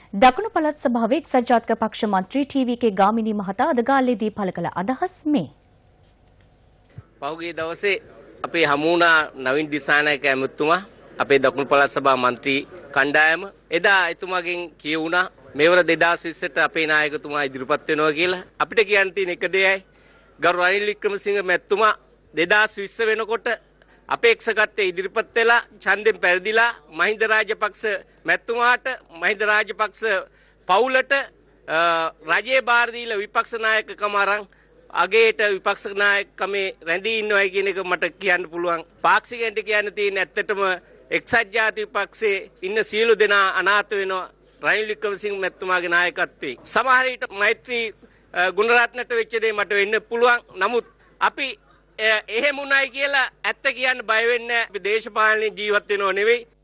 දකුණු පළාත් සභාවේ එක්සත් ජාතික පක්ෂ මන්ත්‍රී ටී.වී.කේ ගාමිණී මහතා අද ගාල්ලේදී පළ කළ අදහස් මේ. පහුගිය දවසේ අපේ හමු වුණා නවීන් දිසානායක ඇමතුමා අපේ දකුණු පළාත් සභා මන්ත්‍රී කණ්ඩායම එදා එතුමාගෙන් කියවුණා මේවර 2020ට අපේ නායකතුමා ඉදිරිපත් වෙනවා කියලා. අපිට කියන්න තියෙන එක දෙයයි ගරු රනිල් වික්‍රමසිංහ මැතිතුමා 2020 වෙනකොට අපේක්ෂකත්වයේ ඉදිරිපත් වෙලා ඡන්දෙන් පෙරදිලා මහින්ද රාජපක්ෂ මැතිතුමාට මහින්ද රාජපක්ෂ පවුලට රජයේ බාර දීලා විපක්ෂ නායකකම අරන් අගේට විපක්ෂ නායකකමේ රැඳී ඉන්නවයි කියන එක මට කියන්න පුළුවන්. පාක්ෂිකයන්ට කියන්න තියෙන ඇත්තටම එක්සත් ජාතික පක්ෂයේ ඉන්න සියලු දෙනා අනාථ වෙනවා රනිල් වික්‍රමසිංහ මැතිතුමාගේ නායකත්වයේ. සමහර විට මෛත්‍රී ගුණරත්නට වෙච්ච දේ මට වෙන්න පුළුවන්. නමුත් අපි එහෙම උනායි කියලා ඇත්ත කියන්න බය වෙන්නේ නැහැ. අපි දේශපාලනේ ජීවත් වෙනව නෙවෙයි.